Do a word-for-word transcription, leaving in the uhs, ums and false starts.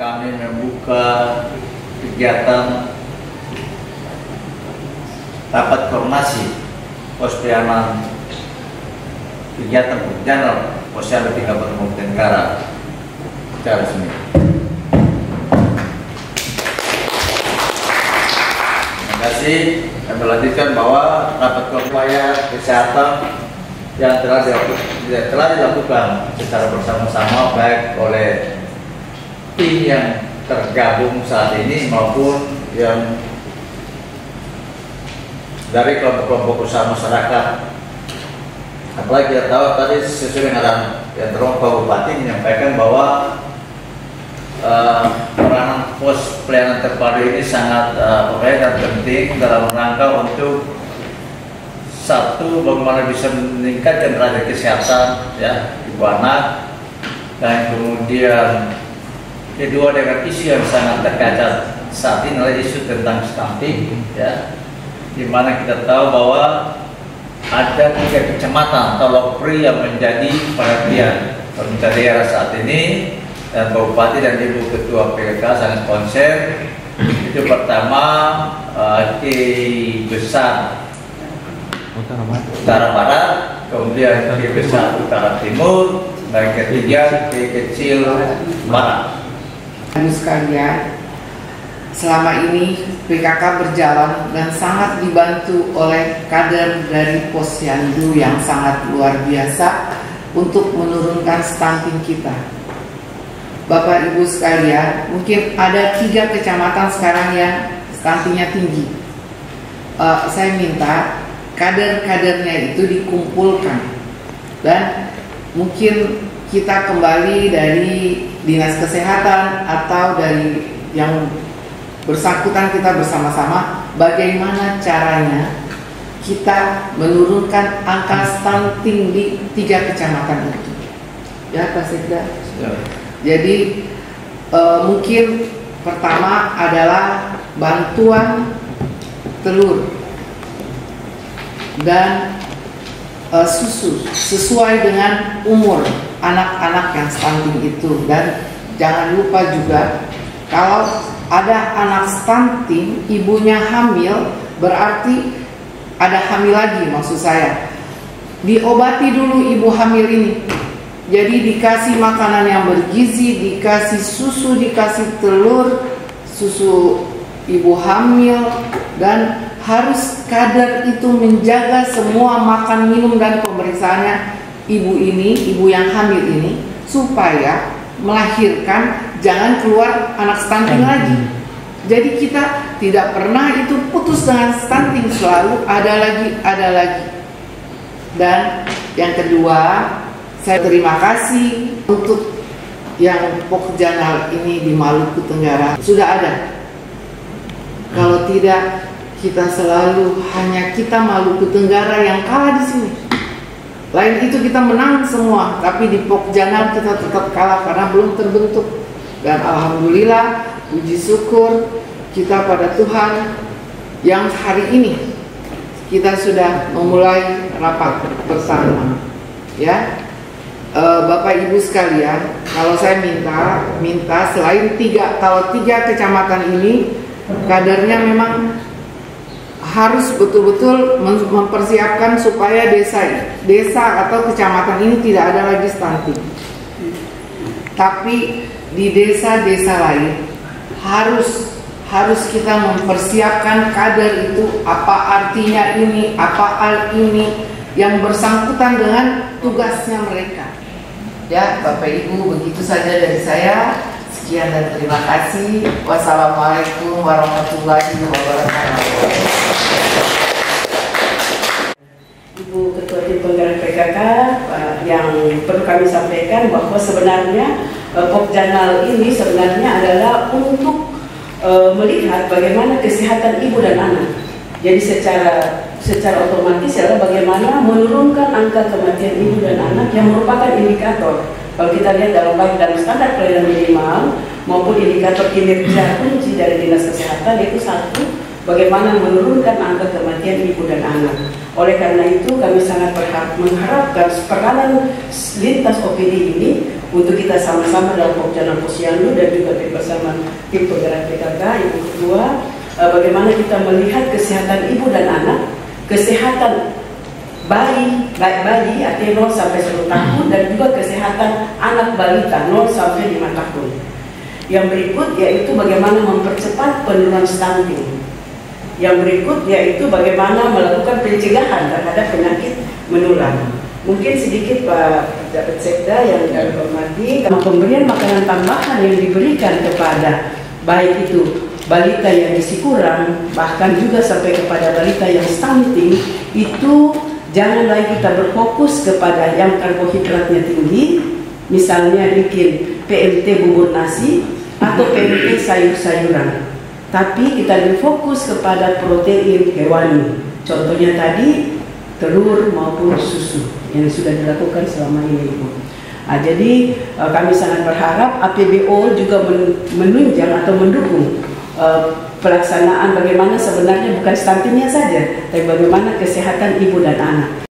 kami membuka kegiatan rapat koordinasi pos pelayanan kegiatan Pokjanal Posyandu tiga Kabupaten Tenggara secara resmi. Terima kasih. Kami melanjutkan bahwa rapat koordinasi kesehatan yang telah dilakukan, telah dilakukan secara bersama-sama baik oleh tim yang tergabung saat ini maupun yang dari kelompok-kelompok usaha masyarakat. Apalagi kita tahu tadi sesuai dengan yang terhormat Pak Bupati menyampaikan bahwa uh, peranan pos pelayanan terpadu ini sangat uh, dan penting dalam rangka untuk satu, bagaimana bisa meningkatkan derajat kesehatan ya ibu anak, dan kemudian kedua dengan isu yang sangat terkait saat ini adalah isu tentang stunting ya, di mana kita tahu bahwa ada tiga kecamatan atau lokpri yang menjadi perhatian pemerintah daerah saat ini, dan Pak Bupati dan Ibu Ketua P K K sangat konsen. Itu pertama uh, Ki Besar Utara Barat, kemudian Ki Besar Utara Timur, dan ketiga Ki Kecil Barat. Ibu sekalian, selama ini P K K berjalan dan sangat dibantu oleh kader dari Posyandu yang sangat luar biasa untuk menurunkan stunting kita. Bapak Ibu sekalian, mungkin ada tiga kecamatan sekarang yang stuntingnya tinggi. Uh, saya minta kader-kadernya itu dikumpulkan, dan mungkin kita kembali dari Dinas Kesehatan atau dari yang bersangkutan, kita bersama-sama bagaimana caranya kita menurunkan angka stunting di tiga kecamatan itu. Ya, Pak Sekda. Ya. Jadi eh, mungkin pertama adalah bantuan telur dan uh, susu sesuai dengan umur anak-anak yang stunting itu. Dan jangan lupa juga, kalau ada anak stunting ibunya hamil, berarti ada hamil lagi, maksud saya diobati dulu ibu hamil ini. Jadi dikasih makanan yang bergizi, dikasih susu, dikasih telur, susu ibu hamil, dan harus kader itu menjaga semua makan, minum, dan pemeriksaannya ibu ini, ibu yang hamil ini, supaya melahirkan jangan keluar anak stunting lagi. Jadi kita tidak pernah itu putus dengan stunting, selalu ada lagi, ada lagi. Dan yang kedua, saya terima kasih untuk yang Pokjanal ini di Maluku Tenggara sudah ada. Kalau tidak, kita selalu hanya kita Maluku Tenggara yang kalah di sini. Lain itu kita menang semua, tapi di Pokjanal kita tetap kalah karena belum terbentuk. Dan alhamdulillah, puji syukur kita pada Tuhan yang hari ini kita sudah memulai rapat bersama. Ya, e, Bapak Ibu sekalian, kalau saya minta, minta selain tiga, kalau tiga kecamatan ini kadernya memang harus betul-betul mempersiapkan supaya desa desa atau kecamatan ini tidak ada lagi stunting. Tapi di desa-desa lain harus harus kita mempersiapkan kader itu, apa artinya ini, apa hal ini yang bersangkutan dengan tugasnya mereka. Ya, Bapak Ibu, begitu saja dari saya. Sekian dan terima kasih. Wassalamualaikum warahmatullahi wabarakatuh. Ibu Ketua Tim Penggerak P K K, yang perlu kami sampaikan bahwa sebenarnya Pokjanal ini sebenarnya adalah untuk uh, melihat bagaimana kesehatan ibu dan anak. Jadi secara secara otomatis adalah bagaimana menurunkan angka kematian ibu dan anak yang merupakan indikator. Kalau kita lihat dalam baik dalam standar pelayanan minimal maupun indikator kinerja kunci dari Dinas Kesehatan, itu satu, bagaimana menurunkan angka kematian ibu dan anak. Oleh karena itu kami sangat berharap mengharapkan peranan lintas O P D ini untuk kita sama-sama dalam Pokjanal Posyandu dan juga bersama tim penggerak P K K. Yang kedua, uh, bagaimana kita melihat kesehatan ibu dan anak, kesehatan bayi, baik bayi artinya nol sampai sepuluh tahun, dan juga kesehatan anak balita nol sampai lima tahun. Yang berikut yaitu bagaimana mempercepat penurunan stunting. Yang berikut yaitu bagaimana melakukan pencegahan terhadap penyakit menular. Mungkin sedikit Pak Pejabat Sekda yang kami hormati, pemberian makanan tambahan yang diberikan kepada baik itu balita yang gizi kurang, bahkan juga sampai kepada balita yang stunting, itu jangan lagi kita berfokus kepada yang karbohidratnya tinggi, misalnya bikin P M T bubur nasi atau P M T sayur-sayuran. Tapi kita berfokus kepada protein hewani. Contohnya tadi telur maupun susu yang sudah dilakukan selama ini, Ibu. Nah, jadi uh, kami sangat berharap A P B O juga menunjang atau mendukung uh, pelaksanaan bagaimana sebenarnya bukan stuntingnya saja, tapi bagaimana kesehatan ibu dan anak.